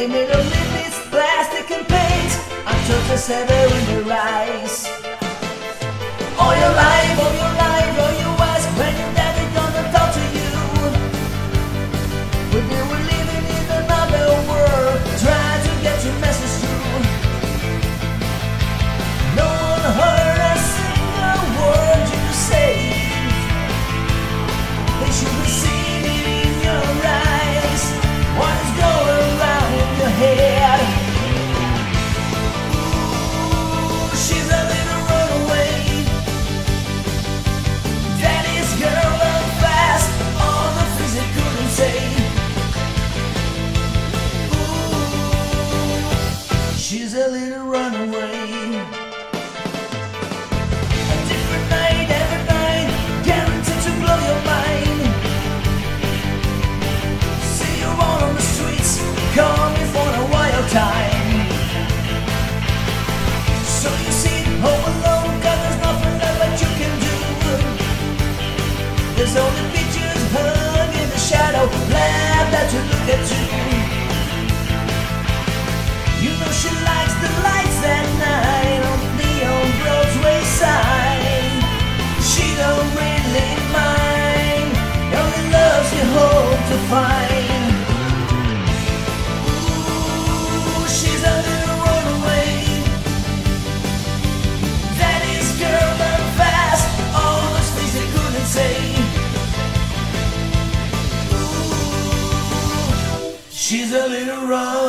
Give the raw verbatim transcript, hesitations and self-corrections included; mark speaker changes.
Speaker 1: They made of lipids, plastic and paint until they sever in their eyes. All your life, all your life, all you ask when your daddy gonna talk to you. But they were living in another world, trying to get your message through. No one heard a single word you say. They should be seeing it in your eyes, what is going around in your head. Ooh, she's a little runaway. Daddy's girl learned fast all the things they couldn't say. Ooh, she's a little runaway. A different night every night, guaranteed to blow your mind. See you all on the streets, coming for a wild time. So you sit home alone, cause there's nothing else that you can do. There's only pictures hung in the shadow, glad that you look at you. You know she likes the lights at night on the neon Broadway sign. She don't really mind, only loves you hope to find. Ooh, she's a little runaway. Daddy's girl learned fast all those things they couldn't say. Ooh, she's a little runaway.